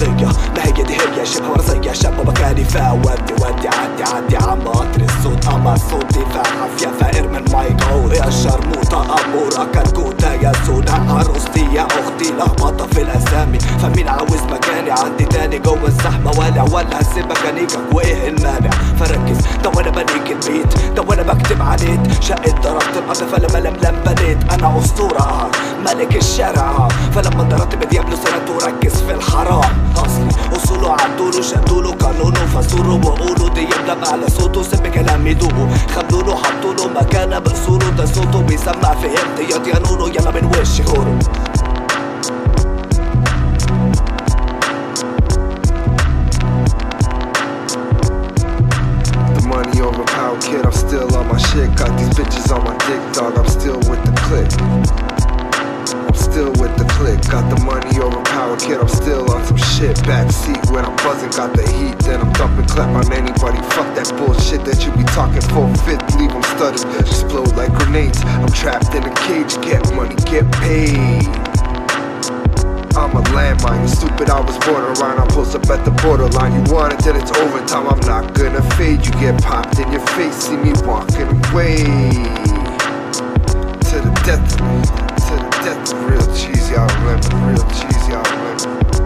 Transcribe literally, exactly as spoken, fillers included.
قضية ما هي دي هي شبه ورزية شاب مكاني فيها ودي ودي عدي عدي عم قطر الصوت أما صوتي فعافية فقر من مايك عور يا شرموطة أمورة كتكوتة يا سودا عروستي يا أختي لخبطة في الأسامي فمين عاوز مكاني عندي تاني جوه الزحمة والع ولا هسيب ميكانيكك وإيه المانع فركز ده وأنا بنيك البيت ده وأنا بكتب عليت شقت ضربت الأرض فلما لملم بنيت أنا أسطورة ملك الشارع فلما ضربت بديابلو سنة وركز في الحرام أصلي أصوله عدوله شدوله قانونه فصوله وقوله ديابلم على صوته سب كلام يدوبه خدوله حطوله مكانه بأصوله ده صوته بيسمع في امتياض يا نونو يلا من وشي هورو Money over power, kid, I'm still on my shit. Got these bitches on my dick, dog, I'm still with the click. I'm still with the click. Got the money over power, kid, I'm still on some shit. Backseat when I'm buzzing, got the heat, then I'm dumping clap on anybody. Fuck that bullshit that you be talking for fifth, leave them stuttering. Explode like grenades, I'm trapped in a cage. Get money, get paid. I'm a landmine, you stupid, I was born around, I'm post up at the borderline. You want it, then it's overtime, I'm not gonna fade. You get popped in your face, see me walking away. To the death of me, to the death of real cheese, y'all remember, real cheese, y'all remember.